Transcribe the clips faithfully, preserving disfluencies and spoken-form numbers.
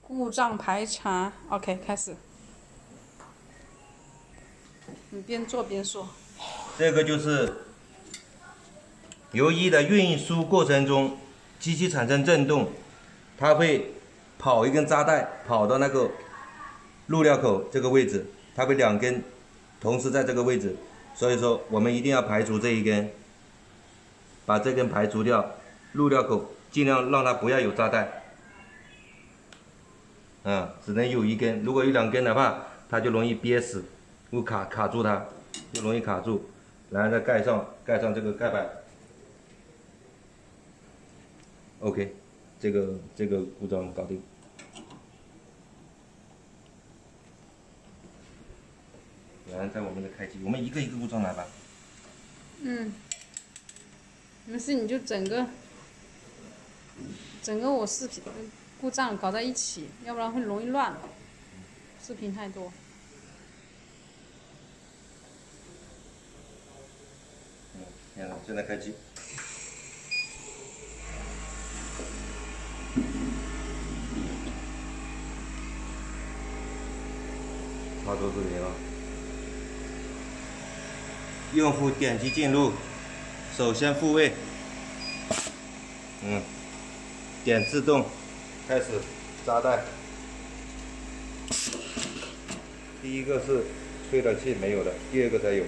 故障排查 ，OK， 开始。你边做边说。 这个就是油衣的运输过程中，机器产生震动，它会跑一根扎带跑到那个入料口这个位置，它会两根同时在这个位置，所以说我们一定要排除这一根，把这根排除掉，入料口尽量让它不要有扎带。 啊、嗯，只能有一根，如果有两根的话，它就容易憋死，会卡卡住它，就容易卡住，然后再盖上盖上这个盖板。OK， 这个这个故障搞定。然后在我们的开机，我们一个一个故障来吧。 嗯，没事，你就整个整个我视频。 故障搞在一起，要不然会容易乱。视频太多。 嗯，现在现在开机。操作视频了。用户点击进入，首先复位。嗯，点自动。 开始扎带，第一个是吹冷气没有的，第二个才有。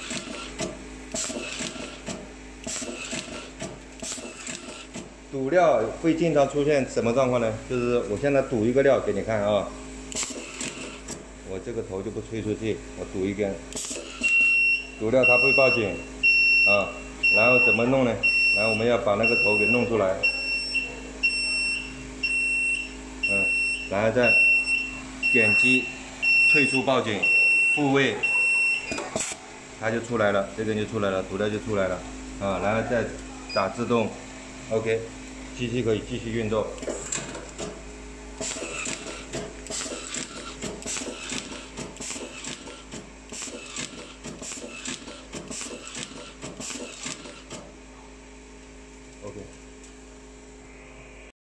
堵料会经常出现什么状况呢？就是我现在堵一个料给你看啊，我这个头就不吹出去，我堵一根，堵料它会报警啊，然后怎么弄呢？然后我们要把那个头给弄出来。 嗯，然后再点击退出报警，复位，它就出来了，这根就出来了，涂料就出来了啊，然后再打自动 ，OK， 机器可以继续运作。